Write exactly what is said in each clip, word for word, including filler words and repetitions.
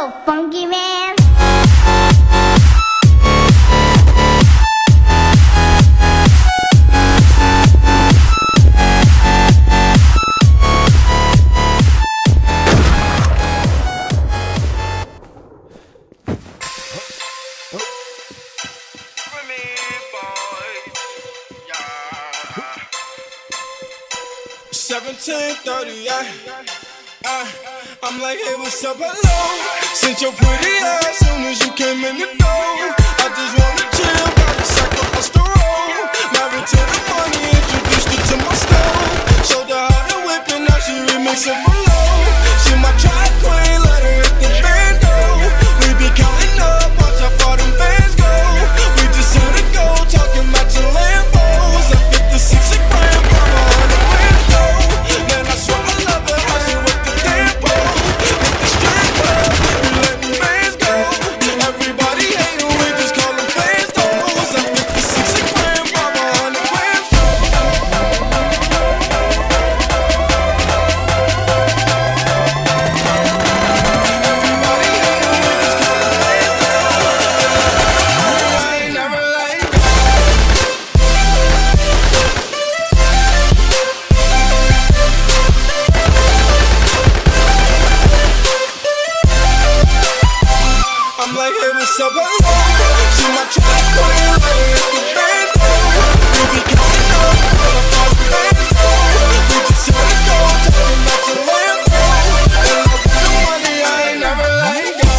so funky, man. seventeen thirty, yeah. Uh, I'm like, hey, what's up, hello? Since your pretty ass soon as you came in the door. I just wanna chill, got a sack of Osterol. Married to the money, introduced her to my stove. Showed her how to whip and now she remixing for low. She my track queen, let her hit the bando. We be counting up, watch how far them bands go. We just hit a go, talking about your Lambos. I fifty-six a gram, from a hundred grand though. Man, I swear I love her, how she with the tempo. Hit the strip club, we letting bands go. Everybody hating, we just call them fans though. I fifty-six a gram, from a hundred grand though. Everybody hating, we just call them fans though. I ain't never like that. I'm like, hey, what's up, hello? She my track queen, let her hit the bando. We be counting up, all the fun bando. We just hit a go, talking about your Lambo. And love for the money, I ain't never like that.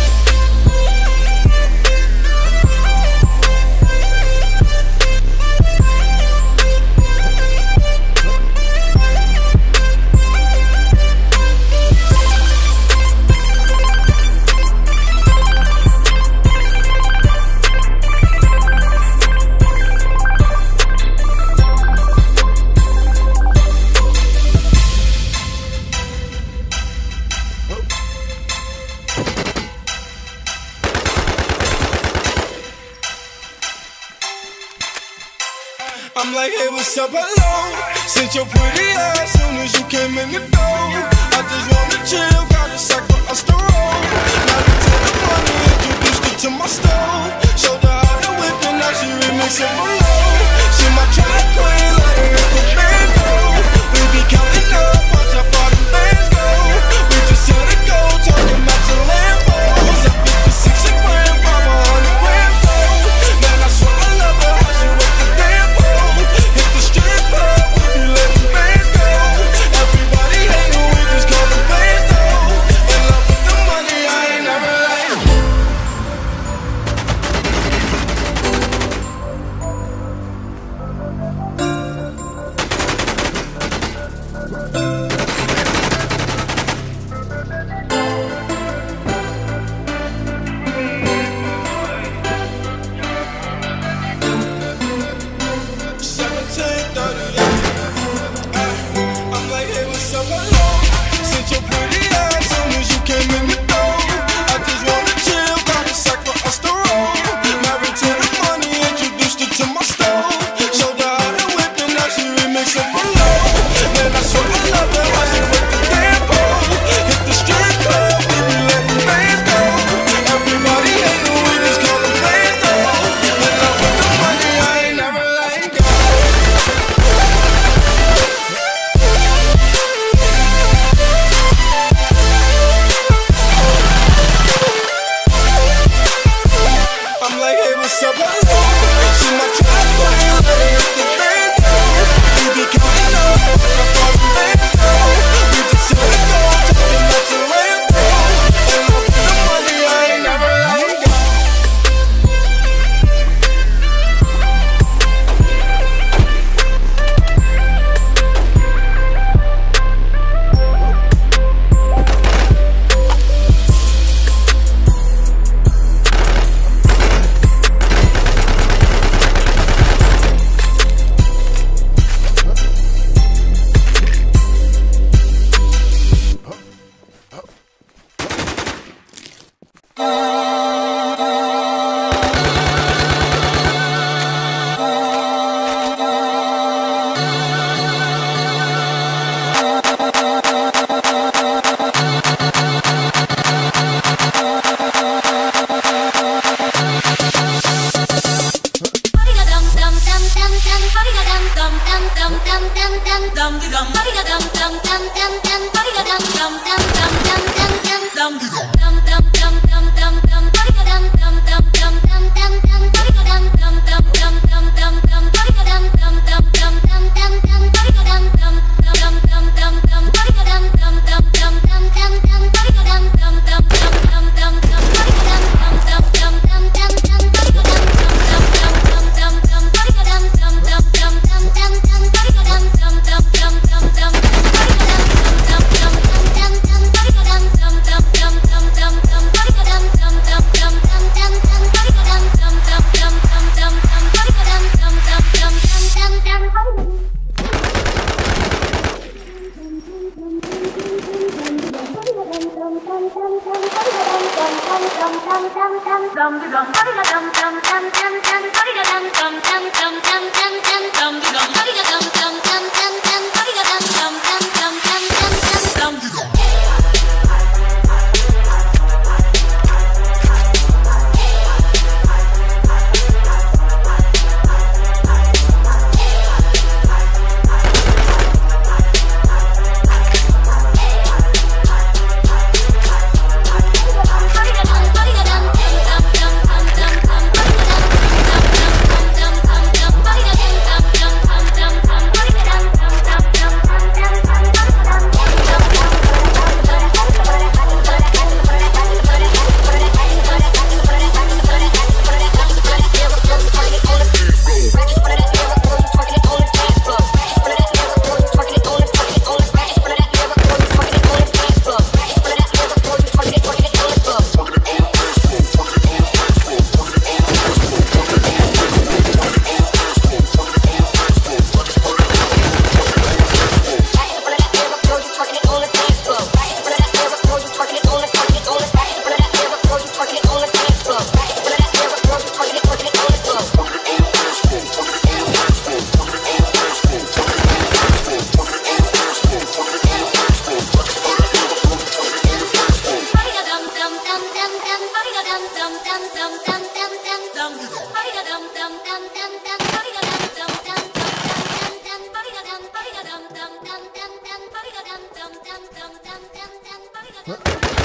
I'm like, hey, what's up, hello? Since your pretty ass soon as you came in the door. I just wanna chill, got a sack for Osterol. Married to the money, introduced her to my stove. Showed her how to whip and now she remixing for low. She my track queen, let her hit the bando. We be counting up, watch how far them bands go. We just hit a go, talking about your Lambos. I fifty-six a gram, from a hundred grand though. Man, I swear I love her, how she with the tempo. Hit the strip club, we be letting bands go. Everybody What?